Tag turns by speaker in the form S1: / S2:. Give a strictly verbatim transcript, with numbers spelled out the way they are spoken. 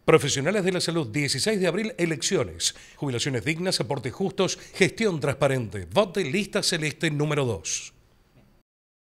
S1: Profesionales de la salud, dieciséis de abril, elecciones. Jubilaciones dignas, aportes justos, gestión transparente. Vote lista celeste número dos.